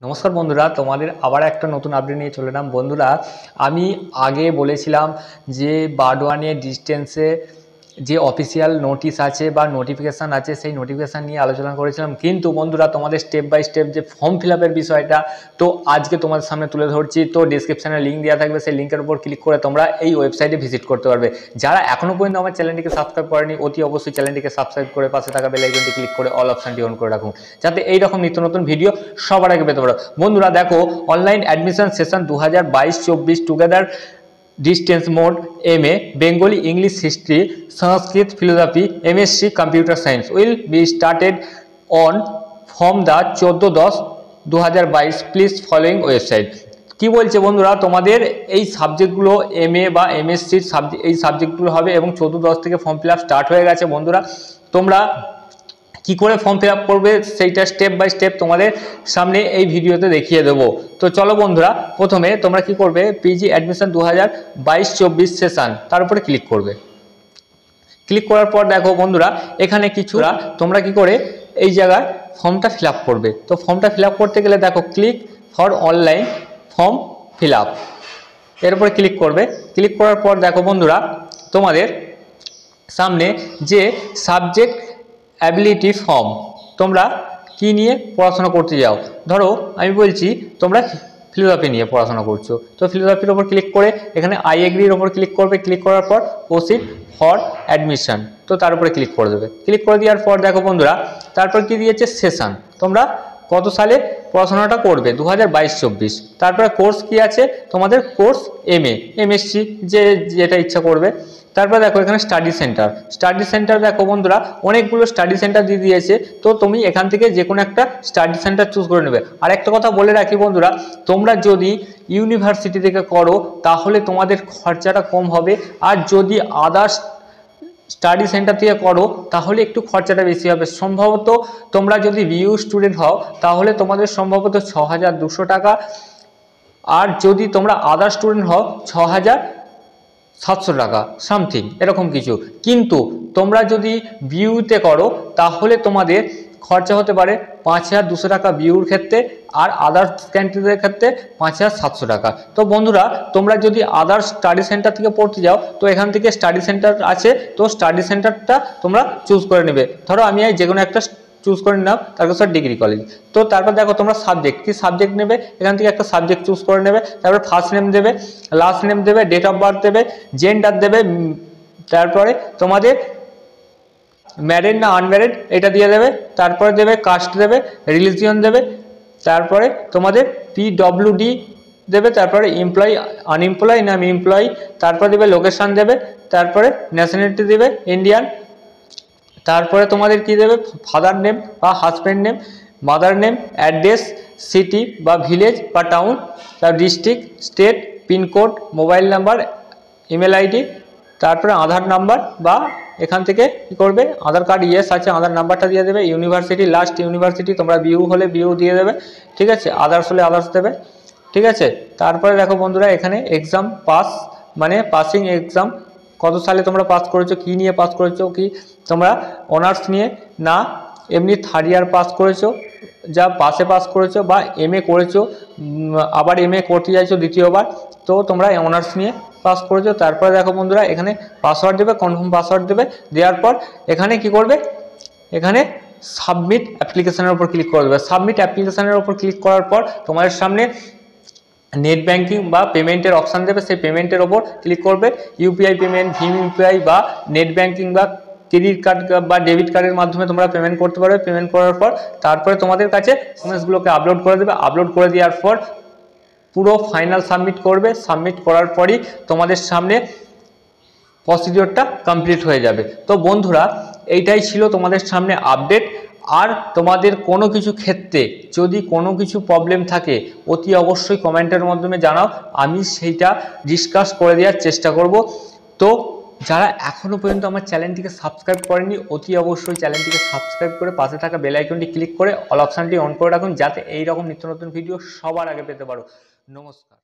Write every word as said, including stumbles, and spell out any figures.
নমস্কার বন্ধুরা, তোমাদের আবার একটা নতুন আপডেট নিয়ে চলে এলাম। বন্ধুরা, আমি আগে বলেছিলাম যে বারডোয়ানের ডিস্টেন্সে যে অফিসিয়াল নোটিশ আছে বা নোটিফিকেশান আছে সেই নোটিফিকেশান নিয়ে আলোচনা করেছিলাম, কিন্তু বন্ধুরা তোমাদের স্টেপ বাই স্টেপ যে ফর্ম ফিল আপের বিষয়টা তো আজকে তোমাদের সামনে তুলে ধরছি। তো ডিসক্রিপশানে লিঙ্ক দেওয়া থাকবে, সেই লিঙ্কের উপর ক্লিক করে তোমরা এই ওয়েবসাইটে ভিজিট করতে পারবে। যারা এখনও পর্যন্ত আমার চ্যানেলটিকে সাবস্ক্রাইব করেনি অতি অবশ্যই চ্যানেলটিকে সাবস্ক্রাইব করে পাশে থাকা বেল আইকনটি ক্লিক করে অল অপশানটি অন করে রাখুন, যাতে এইরকম নিত্য নতুন ভিডিও সবার আগে পেতে পারো। বন্ধুরা দেখো, অনলাইন অ্যাডমিশন সেশন দু হাজার বাইশ চব্বিশ together distance mode M A Bengali English history Sanskrit philosophy MSc computer science will be started on from the চোদ্দো দশ দু হাজার বাইশ প্লিজ ফলোয়িং ওয়েবসাইট। কি বলছে বন্ধুরা, তোমাদের এই সাবজেক্টগুলো এম এ বা এমএসসির সাবজেক্ট এই সাবজেক্টগুলো হবে এবং চোদ্দো দশ থেকে ফর্ম ফিল আপ স্টার্ট হয়ে গেছে। বন্ধুরা, তোমরা কি করে ফর্ম ফিল আপ করবে সেইটা স্টেপ বাই স্টেপ তোমাদের সামনে এই ভিডিওতে দেখিয়ে দেবো। তো চলো বন্ধুরা, প্রথমে তোমরা কি করবে, পিজি অ্যাডমিশন দু হাজার বাইশ চব্বিশ সেশন তার উপরে ক্লিক করবে। ক্লিক করার পর দেখো বন্ধুরা, এখানে কিছুরা তোমরা কি করে এই জায়গায় ফর্মটা ফিল আপ করবে। তো ফর্মটা ফিল আপ করতে গেলে দেখো click for online form fill up, এর উপরে ক্লিক করবে। ক্লিক করার পর দেখো বন্ধুরা, তোমাদের সামনে যে সাবজেক্ট অ্যাবিলিটি ফর্ম তোমরা কি নিয়ে পড়াশোনা করতে যাও, ধরো আমি বলছি তোমরা ফিলোসফি নিয়ে পড়াশোনা করছো, তো ফিলোসফির ওপর ক্লিক করে এখানে আই এগ্রির ওপর ক্লিক করবে। ক্লিক করার পর প্রসিড ফর অ্যাডমিশন, তো তার উপরে ক্লিক করে দেবে। ক্লিক করে দেওয়ার পর দেখো বন্ধুরা, তারপর কি দিয়েছে সেশন, তোমরা কত সালে পড়াশোনাটা করবে দু হাজার বাইশ চব্বিশ। তারপরে কোর্স কি আছে তোমাদের, কোর্স এম এ এমএসসি যে যেটা ইচ্ছা করবে। তারপর দেখো এখানে স্টাডি সেন্টার, স্টাডি সেন্টার দেখো বন্ধুরা অনেকগুলো স্টাডি সেন্টার দিয়ে দিয়েছে, তো তুমি এখান থেকে যে কোনো একটা স্টাডি সেন্টার চুজ করে নেবে। আর একটা কথা বলে রাখি বন্ধুরা, তোমরা যদি ইউনিভার্সিটি থেকে করো তাহলে তোমাদের খরচাটা কম হবে, আর যদি আদার্স স্টাডি সেন্টার থেকে করো তাহলে একটু খরচাটা বেশি হবে। সম্ভবত তোমরা যদি বিইউ স্টুডেন্ট হও তাহলে তোমাদের সম্ভবত ছ হাজার দুশো টাকা, আর যদি তোমরা আদার স্টুডেন্ট হও ছ হাজার সাতশো টাকা সামথিং এরকম কিছু। কিন্তু তোমরা যদি বিইউতে করো তাহলে তোমাদের খরচা হতে পারে পাঁচ হাজার দুশো টাকা বিইউর ক্ষেত্রে, আর আদার্স ক্যান্ডিডেটের ক্ষেত্রে পাঁচ হাজার সাতশো টাকা। তো বন্ধুরা, তোমরা যদি আদার্স স্টাডি সেন্টার থেকে পড়তে যাও তো এখান থেকে স্টাডি সেন্টার আছে, তো স্টাডি সেন্টারটা তোমরা চুজ করে নেবে। ধরো আমি যে কোনো একটা চুজ করে নিলাম, তারপর ডিগ্রি কলেজ। তো তারপর দেখো তোমরা সাবজেক্ট কি সাবজেক্ট নেবে, এখান থেকে একটা সাবজেক্ট চুজ করে নেবে। তারপর ফার্স্ট নেম দেবে, লাস্ট নেম দেবে, ডেট অফ বার্থ দেবে, জেন্ডার দেবে, তারপরে তোমাদের ম্যারিড না আনম্যারিড এটা দিয়ে দেবে। তারপরে দেবে কাস্ট দেবে, রিলিজিয়ন দেবে, তারপরে তোমাদের পিডব্লিউডি দেবে, তারপরে এমপ্লয়ি আনএমপ্লয় না এমপ্লয়ি, তারপরে দেবে লোকেশন দেবে, তারপরে ন্যাশনালিটি দেবে ইন্ডিয়ান, তারপরে তোমাদের কি দেবে, ফাদার নেম বা husband name, mother name, address, city বা ভিলেজ বা টাউন, তার district, state, pincode, mobile number, email ID, তারপরে আধার নাম্বার বা এখান থেকে কী করবে, আধার কার্ড ইয়েস আছে আধার নাম্বারটা দিয়ে দেবে। ইউনিভার্সিটি লাস্ট ইউনিভার্সিটি, তোমরা বিইউ হলে বিইউ দিয়ে দেবে, ঠিক আছে। আদার্স হলে আদার্স দেবে, ঠিক আছে। তারপরে দেখো বন্ধুরা, এখানে এক্সাম পাস মানে পাসিং এক্সাম কত সালে তোমরা পাস করেছো, কি নিয়ে পাস করেছো, কি তোমরা অনার্স নিয়ে না এমনি থার্ড ইয়ার পাস করেছো যা পাসে পাস করেছো, বা এম এ করেছো আবার এম এ করতে চাইছো দ্বিতীয়বার, তো তোমরা অনার্স নিয়ে পাস করেছো। তারপরে দেখো বন্ধুরা, এখানে পাসওয়ার্ড দেবে, কনফার্ম পাসওয়ার্ড দেবে। দেওয়ার পর এখানে কি করবে, এখানে সাবমিট অ্যাপ্লিকেশানের উপর ক্লিক করে দেবে। সাবমিট অ্যাপ্লিকেশানের উপর ক্লিক করার পর তোমাদের সামনে নেট ব্যাঙ্কিং বা পেমেন্টের অপশান দেবে, সেই পেমেন্টের ওপর ক্লিক করবে। ইউপিআই পেমেন্ট, ভীম ইউপিআই বা নেট ব্যাঙ্কিং বা ক্রেডিট কার্ড বা ডেবিট কার্ডের মাধ্যমে তোমরা পেমেন্ট করতে পারবে। পেমেন্ট করার পর তারপরে তোমাদের কাছে ডকুমেন্টসগুলোকে আপলোড করে দেবে। আপলোড করে দেওয়ার পর পুরো ফাইনাল সাবমিট করবে। সাবমিট করার পরই তোমাদের সামনে প্রসিডিওরটা কমপ্লিট হয়ে যাবে। তো বন্ধুরা, এইটাই ছিল তোমাদের সামনে আপডেট। আর তোমাদের কোনো কিছু ক্ষেত্রে যদি কোনো কিছু প্রবলেম থাকে অতি অবশ্যই কমেন্টের মাধ্যমে জানাও, আমি সেইটা ডিসকাস করে দেওয়ার চেষ্টা করব। তো যারা এখনও পর্যন্ত আমার চ্যানেলটিকে সাবস্ক্রাইব করেনি অতি অবশ্যই চ্যানেলটিকে সাবস্ক্রাইব করে পাশে থাকা বেল আইকনটি ক্লিক করে অল অপশানটি অন করে রাখুন, যাতে এই রকম নিত্য নতুন ভিডিও সবার আগে পেতে পারো। নমস্কার।